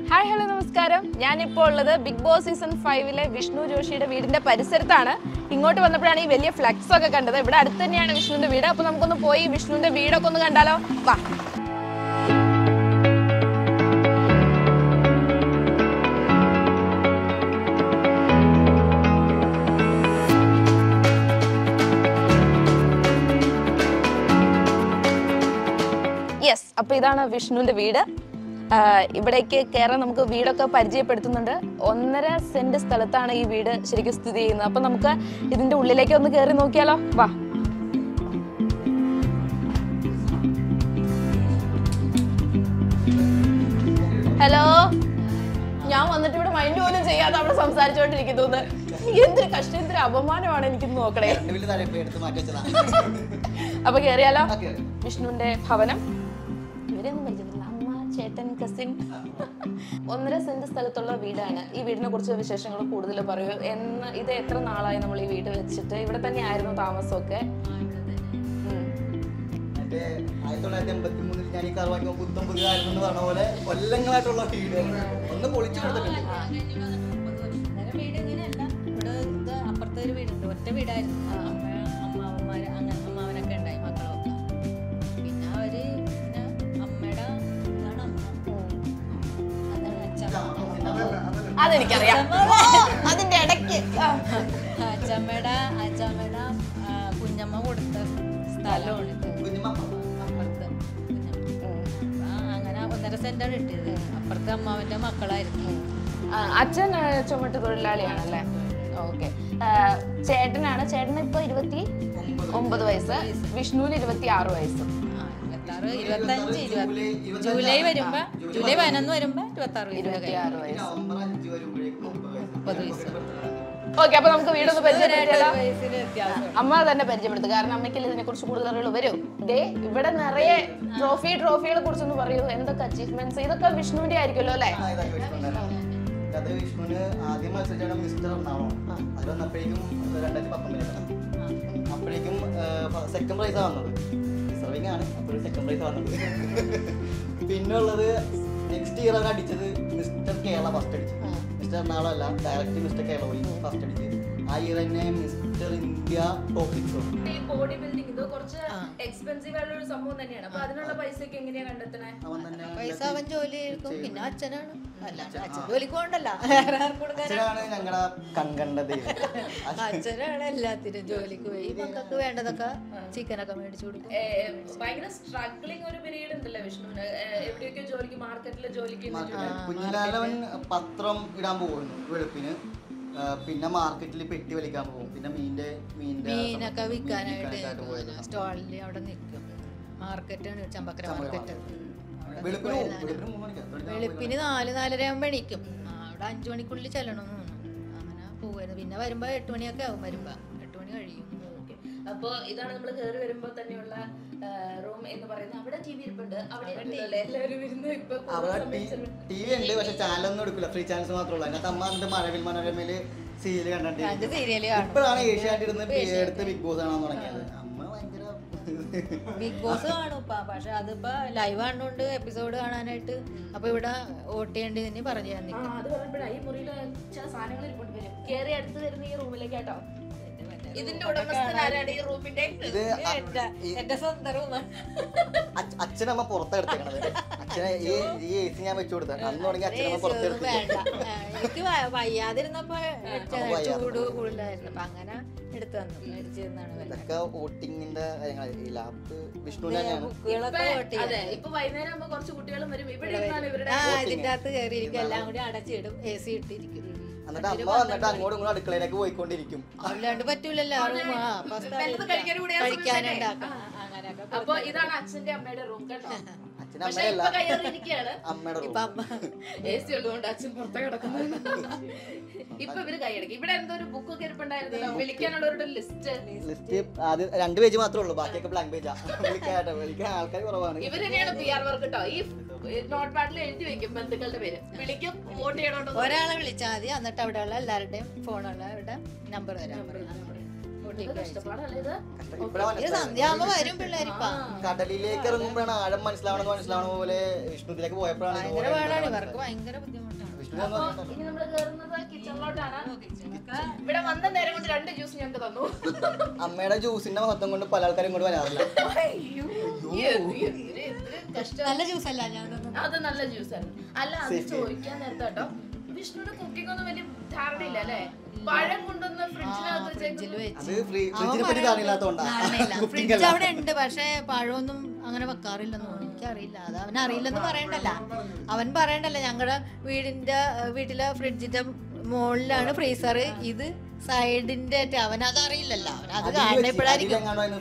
Hi hello നമസ്കാരം. ഞാനിപ്പോൾ ഉള്ളത് ബിഗ് ബോസ് സീസൺ 5-ലെ വിഷ്ണു ജോഷിയുടെ വീടിന്റെ പരിസരത്താണ്. ഇങ്ങോട്ട് വന്നപ്പോഴാണ് ഈ വലിയ ഫ്ലെക്സ് ഒക്കെ കണ്ടത്. ഇവിടെ അടുത്ത് തന്നെയാണ് വിഷ്ണുവിന്റെ വീട്. അപ്പൊ നമുക്കൊന്ന് പോയി വിഷ്ണുവിന്റെ വീടൊക്കെ ഒന്ന് കണ്ടാലോ? വാ. യെസ്, അപ്പൊ ഇതാണ് വിഷ്ണുവിന്റെ വീട്. ഇവിടേക്ക് കയറാൻ നമുക്ക് വീടൊക്കെ പരിചയപ്പെടുത്തുന്നുണ്ട്. 1.5 സെന്റ് സ്ഥലത്താണ് ഈ വീട് ശരിക്കും സ്ഥിതി ചെയ്യുന്നത്. അപ്പൊ നമുക്ക് ഇതിന്റെ ഉള്ളിലേക്ക് ഒന്ന് കയറി നോക്കിയാലോ? വാ. ഹലോ, ഞാൻ വന്നിട്ട് ഇവിടെ മൈൻഡ് പോലും ചെയ്യാതെ അവിടെ സംസാരിച്ചോണ്ടിരിക്കുന്നു. എന്തൊരു കഷ്ടം, എന്തൊരു അപമാനമാണ് എനിക്ക് നോക്കണേ. അപ്പൊ കേറിയാലോ? വിഷ്ണുവിന്റെ ഭവനം. ഇവരെയൊന്നും പരിചയമില്ല. അമ്മ, ചേട്ടൻ, കസിൻ. 1.5 സെന്റ് സ്ഥലത്തുള്ള വീടാണ്. ഈ വീടിനെ കുറിച്ച് വിശേഷങ്ങൾ കൂടുതൽ പറയൂ. ഇത് എത്ര നാളായി നമ്മൾ ഈ വീട് വെച്ചിട്ട്? ഇവിടെ തന്നെ ആയിരുന്നു താമസമൊക്കെ? 1983 ഞാൻ ഈ കറുവാക്കി പുത്തം പുതിയതായിരുന്നു പറഞ്ഞ പോലെ കൊല്ലങ്ങളായിട്ടുള്ള വീട് ഒന്ന് പൊളിച്ചു കൊടുത്തിട്ടുണ്ട്. വീട് ഇങ്ങനെയല്ല. ഇവിടെ അപ്പുറത്തെ ഒരു വീടുണ്ട്, ഒറ്റ വീടായിരുന്നു. അമ്മാവന്മാര് അങ്ങനെ അമ്മാവനൊക്കെ ഉണ്ടായി, മക്കളൊക്കെ. പിന്നെ അവര് പിന്നെ അമ്മയുടെ ഇതാണ് അതാണ് അതെനിക്കറിയാം. അതിന്റെ ഇടയ്ക്ക് അച്ചമ്മയുടെ കുഞ്ഞമ്മ കൊടുത്ത സ്ഥലമാണ് ഇത്. അപ്പുറത്ത് അങ്ങനെ 1.5 സെന്റാണ് ഇട്ടത്. അപ്പുറത്തെ അമ്മാവന്റെ മക്കളായിരുന്നു. അച്ഛൻ ചുമട്ട് തൊഴിലാളിയാണല്ലേ? ഓക്കെ. ചേട്ടനാണ്. ചേട്ടന് ഇപ്പൊ 29 വയസ്സ്, വിഷ്ണുവിന് 26 വയസ്സ്. 25 ജൂലൈ വരുമ്പോ, ജൂലൈ 11 വരുമ്പോ 26 വയസ്സ്. 30 വയസ്സ്. ഓക്കെ, അപ്പൊ നമുക്ക് വീടൊന്ന് പരിചയപ്പെടുത്തിയാലോ? അമ്മ തന്നെ പരിചയപ്പെടുത്തും, കാരണം അമ്മയ്ക്കല്ലേ ഇതിനെ കുറിച്ച് കൂടുതൽ അറിയുള്ളൂ. വരും. ദേ ഇവിടെ നിറയെ ട്രോഫികളെ കുറിച്ചൊന്ന് പറയൂ. എന്തൊക്കെ അച്ചീവ്മെന്റ്സ്? ഇതൊക്കെ വിഷ്ണുവിന്റെ ആയിരിക്കുമല്ലോ അല്ലേ? അത് വിഷ്ണുവിന് ആദ്യം മത്സരിച്ചാണ് മിസ്റ്റർ എറണാകുളം. അത് വന്നപ്പോഴേക്കും 2019 അപ്പോഴേക്കും സെക്കൻഡ് പ്രൈസാണ് വന്നത്. റിസർവിംഗ് ആണ്, അപ്പോഴും സെക്കൻഡ് പ്രൈസ് വന്നത്. പിന്നെ ഉള്ളത് നെക്സ്റ്റ് ഇയർ ആണ് അടിച്ചത് മിസ്റ്റർ കേരള ഫസ്റ്റ് അടിച്ചു. മിസ്റ്റർ എറണാകുളം അല്ല, ഡയറക്റ്റ് മിസ്റ്റർ കേരള പോയി ഫസ്റ്റ് അടിച്ച്. ആ ഇയർ തന്നെ മിസ്റ്റർ ഇന്ത്യ ടോപ്പ് 6. ഈ ബോഡി ബിൽഡിംഗ് ഇത് കുറച്ച് എക്സ്പെൻസീവ് ആയിട്ടുള്ള ഒരു സംഭവം തന്നെയാണ്. അപ്പൊ അതിനുള്ള പൈസയൊക്കെ എങ്ങനെയാ കണ്ടെത്തണേ? പൈസ അവൻ ജോലി എടുക്കും. പിന്നെ അച്ഛനാണ്. അല്ല, അച്ഛൻ ജോലിക്ക് പോകണ്ടല്ല. അച്ഛനാണ് ഞങ്ങളുടെ കൺകണ്ടത്. അച്ഛനാണ് എല്ലാത്തിനും ജോലിക്ക് പോയി. മക്കൾക്ക് വേണ്ടതൊക്കെ ചിക്കനൊക്കെ മേടിച്ചു കൊടുക്കും. ഭയങ്കര സ്ട്രഗ്ലിംഗ് ഒരു പീരീഡ് ഉണ്ടല്ലേ വിഷ്ണുവിന്? എവിടെയൊക്കെ ജോലിക്ക്, മാർക്കറ്റിലെ ജോലിക്ക്? കുഞ്ഞിലാലവൻ പത്രം ഇടാൻ പോകുന്നു വെളുപ്പിന്. പിന്നെ മാർക്കറ്റിൽ പെട്ടി വലിക്കാൻ പോകും. പിന്നെ മീനൊക്കെ വിൽക്കാനായിട്ട് സ്റ്റോളിൽ അവിടെ നിൽക്കും. മാർക്കറ്റാണ്, ചമ്പക്കര മാർക്കറ്റ്. വെളുപ്പിന് 4-4:30 ആകുമ്പോൾ എണീക്കും. അവിടെ 5 മണിക്കുള്ളിൽ ചെല്ലണമെന്ന് തോന്നുന്നു. അങ്ങനെ പോകുമായിരുന്നു. പിന്നെ വരുമ്പോ 8 മണിയൊക്കെ ആവും. വരുമ്പോ 8 മണി കഴിയും. അപ്പൊ ഇതാണ് നമ്മൾ കയറി വരുമ്പോ തന്നെയുള്ള റൂം എന്ന് പറയുന്നത്. അവിടെ ടി വി ഇരിപ്പുണ്ട്. അവിടെ ടി വി ഉണ്ട്, പക്ഷെ ചാനലൊന്നും എടുക്കില്ല. ഫ്രീ ചാനൽസ് മാത്രമേ ഉള്ളൂ. അതിനകത്ത് അമ്മ എന്നിട്ട് മഴവിൽ മനോരമയില് സീരിയൽ കണ്ടിട്ട് ഇപ്പോഴാണ് ഏഷ്യാനെറ്റ് ഇരുന്ന് എടുത്ത് ബിഗ് ബോസ് കാണാൻ തുടങ്ങിയത്. അമ്മ ഭയങ്കര ബിഗ് ബോസ് കാണും ഇപ്പൊ. പക്ഷെ അതിപ്പോ ലൈവ് കാണുന്നോണ്ട് എപ്പിസോഡ് കാണാനായിട്ട് അപ്പൊ ഇവിടെ വോട്ട് ചെയ്യേണ്ടതിന് പറഞ്ഞു തന്നിട്ട്. അത് പറഞ്ഞപ്പോഴാണ് ഈ മുറിയില് ചില സാധനങ്ങൾ ഇരിപ്പുണ്ട്. വരും കയറി അടുത്ത് വരുന്ന ഈ റൂമിലേക്ക് കേട്ടോ. ഇതിന്റെ ഉടമസ്ഥനാരാണ് ഈ റൂമിന്റെ? എന്റെ സ്വന്തം റൂം. അച്ഛനമ്മ പുറത്തെടുത്തേക്കണത്. അച്ഛനെ ഈ AC ഞാൻ വെച്ചു കൊടുത്ത അന്ന് തുടങ്ങി അച്ഛനമ്മ പുറത്തെടുത്ത്. എനിക്ക് വയ്യാതിരുന്നപ്പോ ചൂട് കൂടുതലായിരുന്നു. അപ്പൊ അങ്ങനെ എടുത്തു തന്നു, മേടിച്ചു തന്നാണ്. ഇതൊക്കെ വോട്ടിങ്ങിന്റെ ലാപ്പ് വിഷ്ണു തന്നെയാണ്. ഇപ്പൊ വൈകുന്നേരം ആകുമ്പോ കുറച്ച് കുട്ടികളും വരും. ഇതിന്റെ അകത്ത് കയറിയിരിക്കും. എല്ലാം കൂടി അടച്ചിടും, AC ഇട്ടിരിക്കും. എന്നിട്ട് അമ്മ വന്നിട്ട് അങ്ങോട്ടും ഇങ്ങോട്ടും അടുക്കളയിലേക്ക് പോയിക്കൊണ്ടിരിക്കും. അല്ലാണ്ട് പറ്റൂലല്ലോ. കഴിക്കാനുണ്ടാക്കാം. അങ്ങനെയൊക്കെ. അപ്പൊ ഇതാണ് അച്ഛന്റെ അമ്മയുടെ റൂം കേട്ടോ. അമ്മയുടെ AC ഉള്ളതുകൊണ്ട് അച്ഛൻ പുറത്തെ കിടക്കുന്നത്. ഇപ്പൊ ഇവര് കൈയടക്കി. ഇവിടെ എന്തോ ഒരു ബുക്കൊക്കെ ഇരിപ്പുണ്ടായിരുന്നല്ലോ, വിളിക്കാനുള്ളവരുടെ ലിസ്റ്റ്. ആദ്യം 2 പേജ് മാത്രമേ ഉള്ളൂ, ബാക്കിയൊക്കെ ബ്ലാങ്ക് പേജാ. വിളിക്കാൻ ആൾക്കാർ കുറവാണ്. ഇവര് തന്നെയാണ് PR വർക്ക് കേട്ടോ. ഈ നോട്ട് പാഡിൽ എഴുതി വെക്കും ബന്ധുക്കളുടെ പേര്. വിളിക്കും, വോട്ട് ചെയ്യണോണ്ട്. ഒരാളെ വിളിച്ചാൽ മതി. എന്നിട്ട് അവിടെയുള്ള എല്ലാവരുടെയും ഫോണുള്ളവരുടെ നമ്പർ തരാം. കഷ്ടപ്പാടല്ലേ ഇത്? ഇത് സന്ധ്യാകുമ്പോ വരും പിള്ളേരിപ്പ. കടലിലേക്ക് ഇറങ്ങുമ്പോഴാണ് ആഴം മനസ്സിലാവണ പോലെ വിഷ്ണുവിലേക്ക് പോയപ്പോഴാണ് ഭയങ്കര പാടാണ് ഇവർക്ക്, ഭയങ്കര ബുദ്ധിമുട്ടാണ്. അപ്പൊ ഇനി നമ്മള് കേറുന്നത് കിച്ചണിലോട്ടാണ്. ഇവിടെ വന്ന നേരം കൊണ്ട് 2 ജ്യൂസ് ഞങ്ങൾക്ക് തന്നു. അമ്മയുടെ ജ്യൂസിന്റെ മഹത്വം കൊണ്ട് പല ആൾക്കാരും ഇങ്ങോട്ട് വരാറില്ല. നല്ല ജ്യൂസ് അല്ല ഞാൻ അത് നല്ല ജ്യൂസാണ്. അല്ല അത് ചോദിക്കാൻ നേരത്തെ കേട്ടോ, വിഷ്ണുവിന്റെ കുക്കിംഗ് ഒന്നും വലിയ ധാരണയില്ല അല്ലേ? പഴം കൊണ്ടുവന്ന് ഫ്രിഡ്ജിനകത്ത് അത് ഫ്രിഡ്ജിനെ പറ്റി കാണില്ലാത്തോണ്ടാണ്. ഫ്രിഡ്ജ് അവിടെ ഉണ്ട്, പക്ഷെ പഴമൊന്നും അങ്ങനെ വെക്കാറില്ലെന്ന് തോന്നുന്നു. എനിക്കറിയില്ല, അത് അവൻ അറിയില്ലെന്ന് പറയണ്ടല്ല. അവൻ പറയണ്ടല്ല, ഞങ്ങളുടെ വീട്ടിലെ ഫ്രിഡ്ജിന്റെ മുകളിലാണ് ഫ്രീസർ, ഇത് സൈഡിന്റെ അവനത് അറിയില്ലല്ലോ. അവനത് കാണുമ്പോഴായിരിക്കും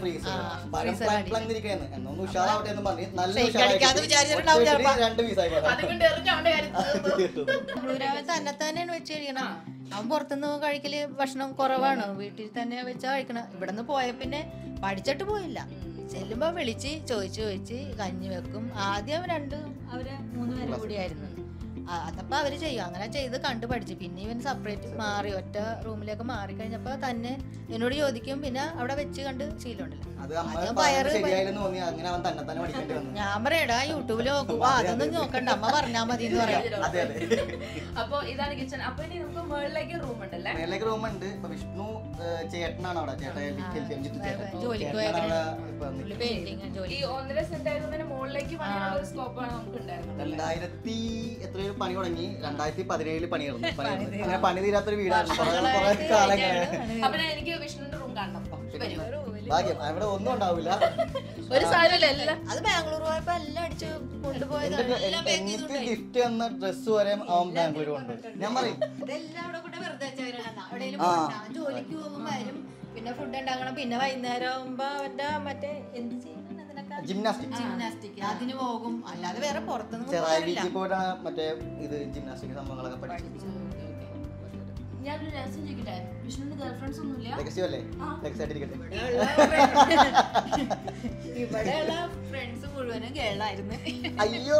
തന്നെ തന്നെയാണ് വെച്ച് കഴിക്കണം. അവൻ പുറത്തുനിന്ന് കഴിക്കല് ഭക്ഷണം കുറവാണ്, വീട്ടിൽ തന്നെ വെച്ചാ കഴിക്കണം. ഇവിടെ നിന്ന് പോയ പിന്നെ പഠിച്ചിട്ട് പോയില്ല. ചെല്ലുമ്പോ വിളിച്ച് ചോദിച്ച് കഞ്ഞി വെക്കും. ആദ്യം അവര് 3 പേരും കൂടിയായിരുന്നു. അതപ്പോ അവര് ചെയ്യും. അങ്ങനെ ചെയ്ത് കണ്ടു പഠിച്ചു. പിന്നെ ഇവൻ സെപ്പറേറ്റ് മാറി ഒറ്റ റൂമിലേക്ക് മാറി കഴിഞ്ഞപ്പോ തന്നെ എന്നോട് ചോദിക്കും. പിന്നെ അവിടെ വെച്ച് കണ്ട് ശീലമുണ്ടല്ലോ. ഞാൻ പറയടാ യൂട്യൂബിൽ നോക്കുക, അതൊന്നും നോക്കണ്ട, അമ്മ പറഞ്ഞാ മതി എന്ന് പറയാം. അപ്പൊ ഇതാണ് കിച്ചൺ. അപ്പൊ ഇനി നമുക്ക് മുകളിലേക്ക് റൂം ഉണ്ടല്ലേ? മേളിലേക്ക് റൂം ഉണ്ട്. ഇപ്പൊ വിഷ്ണു ചേട്ടനാണ് അവിടെ. ജോലിക്ക് പെയിന്റിങ് ജോലി. ഈ 1.5 സെന്റ് ആയതുകൊണ്ട് മുകളിലേക്ക് പണിയാനുള്ള ഒരു സ്കോപ്പാണ് നമുക്ക് ഉണ്ടായിരുന്നത്. 2000 പണി തുടങ്ങി, 2017 പണി തീർന്നു. അങ്ങനെ പണി തീരാത്തൊരു വീടാണ്. അപ്പൊ എനിക്ക് വിഷ്ണുവിന്റെ റൂം കാണണം. ഭാഗ്യം അവിടെ ഒന്നും ഉണ്ടാവില്ല. ഒരു സാധനമില്ല. അത് ബാംഗ്ലൂർ പോയപ്പോ എല്ലാം അടിച്ച് കൊണ്ടുപോയത്. എനിക്ക് ഗിഫ്റ്റ് തന്ന ഡ്രസ് വരെ അവൻ ബാംഗ്ലൂർ കൊണ്ട്. ഞാൻ പറയും ഇതെല്ലാം അവിടെ കൂടെ വെറുതെ ജോലിക്ക് പോകുമ്പോ വരും, പിന്നെ ഫുഡ് ഉണ്ടാക്കണം, പിന്നെ വൈകുന്നേരം ആകുമ്പോ അവന്റെ മറ്റേ എന്ത് ചെയ്യണം ജിംനാസ്റ്റിക് അതിന് പോകും. അല്ലാതെ വേറെ പുറത്തൊന്നും പോയിട്ടാണ് മറ്റേ ഇത് ജിംനാസ്റ്റിക് സംഭവങ്ങളൊക്കെ പഠിച്ചത്. ഞാനൊരു രഹസ്യം ചോദിക്കട്ടെ, വിഷ്ണുവിന്റെ ഗേൾഫ്രണ്ട്സ് ഒന്നുമില്ല? ഇവിടെയുള്ള ഫ്രണ്ട്സ് മുഴുവനും കേരളായിരുന്നു. അയ്യോ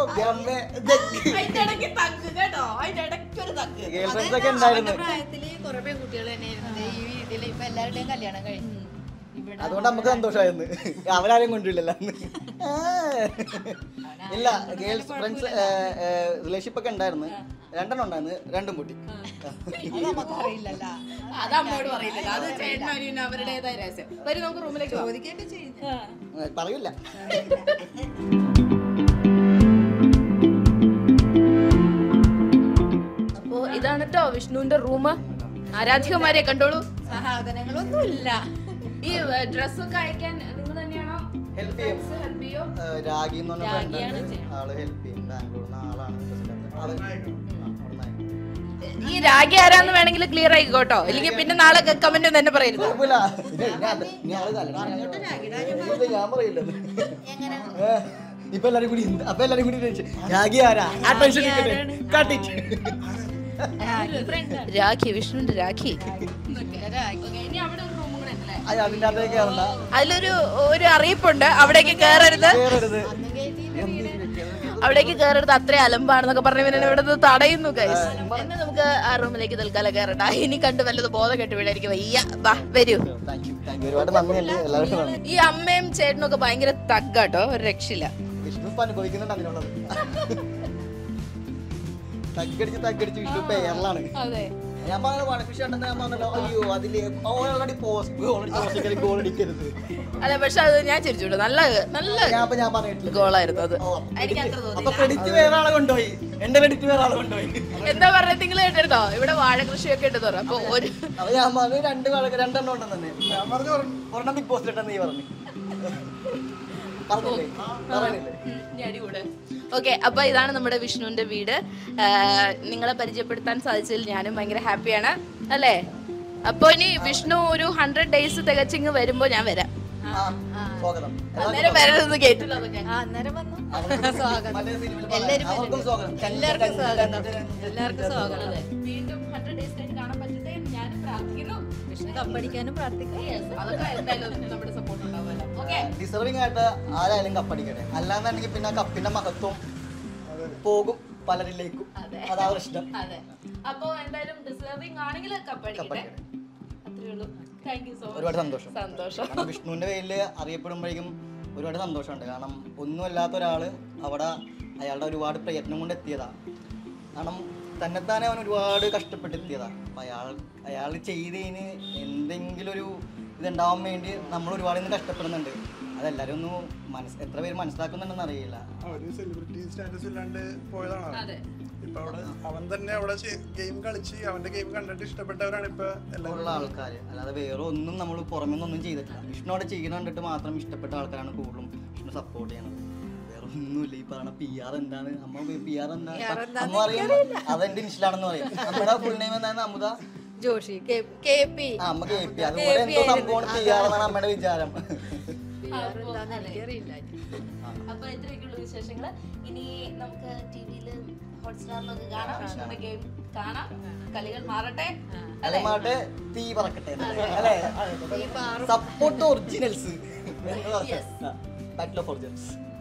പ്രായത്തില് കുറെ പെൺകുട്ടികൾ തന്നെയായിരുന്നു ഈ വീട്ടില്. ഇപ്പൊ എല്ലാവരുടെയും കല്യാണം കഴിഞ്ഞു. അതുകൊണ്ട് നമുക്ക് സന്തോഷമായിരുന്നു. അവരാരും കൊണ്ടില്ലല്ലോ. ഇല്ല, ഗേൾസ് ഫ്രണ്ട്സ് റിലേഷൻഷിപ്പ് ഒക്കെ ഉണ്ടായിരുന്നു. 2 ഉണ്ടായിരുന്നു, 2 കൂട്ടി. നമുക്കറിയില്ലല്ലോ, അത് അമ്മയോട് പറയില്ലല്ലോ. അത് ചേട്ടനും അവരുടേതായ രഹസ്യം. വരും നമുക്ക് റൂമിലേക്ക് ചോദിക്കേണ്ടി ചെയ്യുന്നു. പറയൂല. അപ്പോ ഇതാണ് കേട്ടോ വിഷ്ണുവിന്റെ റൂം. ആരാധികമാരെ കണ്ടോളൂ. സാധനങ്ങളൊന്നും ഇല്ല. ഈ ഡ്രസ്സൊക്കെ അയക്കാൻ നിങ്ങൾ തന്നെയാണോ ഹെൽപ്പ് ചെയ്യും? രാഗി എന്ന് പറഞ്ഞ ആള് ഹെൽപ്പ് ചെയ്യും. ബാംഗ്ലൂരിൽ ആളാണ്. ഈ രാഗി ആരാന്ന് വേണമെങ്കിൽ ക്ലിയർ ആയിക്കോട്ടോ, ഇല്ലെങ്കിൽ പിന്നെ നാളെ കമന്റ് തന്നെ പറയരുത്. ഞാൻ പറയില്ല. ഇപ്പൊ എല്ലാരും കൂടി രാഗി ആരാ? രാഖി, വിഷ്ണുവിന്റെ രാഖി. അതിലൊരു അറിയിപ്പുണ്ട്, അവിടേക്ക് കയറരുത്, അവിടേക്ക് കയറരുത്, അത്ര അലമ്പാണെന്നൊക്കെ പറഞ്ഞ് പിന്നെ ഇവിടെ നിന്ന് തടയുന്നു ഗൈസ്. എന്നെ നമുക്ക് ആ റൂമിലേക്ക് തൽക്കാലം കയറണ്ട. ഇനി കണ്ട് വല്ലത് ബോധം കെട്ട് വീടായിരിക്കും. വയ്യ, വാ വരൂ. ഈ അമ്മയും ചേട്ടനും ഒക്കെ ഭയങ്കര തഗ്ഗാട്ടോ, ഒരു രക്ഷയില്ല. തగ్గടിച്ച് വിഷ്ണു പേരലാണ്. ഞാൻ പറഞ്ഞല്ലോ, അയ്യോ അതില് ഓൾറെഡി ഗോൾ അടിക്കരുത്. അല്ല, പക്ഷെ അത് ഞാൻ ചിരിച്ചു. നല്ല ഗോളായിരുന്നു അത്. അപ്പൊ ക്രെഡിറ്റ് വേറെ ആളെ കൊണ്ടുപോയി, എന്റെ ക്രെഡിറ്റ് വേറെ ആളെ കൊണ്ടുപോയി. എന്താ പറഞ്ഞ നിങ്ങൾ കേട്ടോ, ഇവിടെ വാഴ കൃഷിയൊക്കെ ഉണ്ട് തുറ. അപ്പൊ ഞാൻ പറഞ്ഞു 2 ഉണ്ടെന്ന് തന്നെ. ഞാൻ പറഞ്ഞു ഒരെണ്ണം ബിഗ് ബോസ് ഇട്ടെന്ന് നീ പറഞ്ഞു. ഓക്കെ, അപ്പൊ ഇതാണ് നമ്മുടെ വിഷ്ണുവിന്റെ വീട്. നിങ്ങളെ പരിചയപ്പെടുത്താൻ സാധിച്ചതിൽ ഞാനും ഭയങ്കര ഹാപ്പിയാണ് അല്ലേ? അപ്പൊ ഇനി വിഷ്ണു ഒരു 100 days തികച്ചിങ് വരുമ്പോ ഞാൻ വരാം. അന്നേരം വരരുത് കേട്ടില്ല. അന്നേരം വന്നു. സ്വാഗതം. എല്ലാവർക്കും സ്വാഗതം. വീണ്ടും 100 days കഴിഞ്ഞ് കാണാൻ പറ്റട്ടെ എന്ന് ഞാനും പ്രാർത്ഥിക്കുന്നു. വിഷ്ണു കപ്പടിക്കാനും പ്രാർത്ഥിക്കാം. അതൊക്കെ എന്തായാലും നമ്മുടെ സപ്പോർട്ട് ഉണ്ടാവുമല്ലോ. ഡിസർവിംഗ് ആയിട്ട് ആരായാലും കപ്പടിക്കട്ടെ. അല്ലാന്നുണ്ടെങ്കിൽ പിന്നെ കപ്പിന്റെ മഹത്വം പോകും പലരിലേക്കും. അതാ പ്രശ്നം. അതെ, അപ്പൊ എന്തായാലും ഡിസർവിംഗ് ആണെങ്കിൽ കപ്പടിക്കട്ടെ. അത്രേ ഉള്ളൂ. താങ്ക് യു സോ ഒരുപാട് സന്തോഷം. സന്തോഷം. കാരണം വിഷ്ണുവിന്റെ പേരിൽ അറിയപ്പെടുമ്പോഴേക്കും ഒരുപാട് സന്തോഷമുണ്ട്. കാരണം ഒന്നുമല്ലാത്ത ഒരാൾ അവിടെ അയാളുടെ ഒരുപാട് പ്രയത്നം കൊണ്ട് എത്തിയതാണ്. കാരണം തന്നെത്താനെ അവൻ ഒരുപാട് കഷ്ടപ്പെട്ടെത്തിയതാണ്. അപ്പം അയാൾ ചെയ്തതിന് എന്തെങ്കിലും ഒരു ഇതുണ്ടാവാൻ വേണ്ടി നമ്മൾ ഒരുപാട് ഇന്ന് കഷ്ടപ്പെടുന്നുണ്ട്. അതെല്ലാവരും ഒന്ന് എത്ര പേര് മനസ്സിലാക്കുന്നുണ്ടെന്ന് അറിയില്ല. ഒരു സെലിബ്രിറ്റി സ്റ്റാറ്റസ് ഇല്ലാണ്ട് പോയതാണ്. ഇപ്പൊ അവിടെ അവൻ തന്നെ അവിടെ ഗെയിം കളിച്ച് അവന്റെ ഗെയിം കണ്ടിട്ട് ഇഷ്ടപ്പെട്ടവരാണ് ഇപ്പൊ ഉള്ള ആൾക്കാർ. അല്ലാതെ വേറെ ഒന്നും നമ്മൾ പുറമെ ഒന്നും ചെയ്തിട്ടില്ല. വിഷ്ണു അവിടെ ചെയ്യുന്ന കണ്ടിട്ട് മാത്രം ഇഷ്ടപ്പെട്ട ആൾക്കാരാണ് കൂടുതലും വിഷ്ണു സപ്പോർട്ട് ചെയ്യണത്. വേറെ ഒന്നുമില്ല. ഈ പറഞ്ഞ PR എന്താണ്, അമ്മ PR എന്താ അമ്മ അറിയാം. അതെന്റെ ഇൻസ്റ്റാണെന്ന് പറയും. നമ്മുടെ ഫുൾ നെയിം എന്തായിരുന്നു? അമുത ജോഷി അമ്മ KP. അതുപോലെ എന്തോ സംഭവമാണ് PR എന്നാണ് അമ്മയുടെ വിചാരം. അപ്പൊ ഇത്രയൊക്കെയുള്ള വിശേഷങ്ങള്. ഇനി നമുക്ക് TV-യിൽ ഹോട്ട്സ്റ്റാറിലൊക്കെ കാണാം. വിഷ്ണുവിന്റെ ഗെയിം കാണാം. കളികൾ മാറട്ടെ, മാട്ടെ, തീ പറക്കട്ടെ അല്ലേ? Support originals. Battle of originals.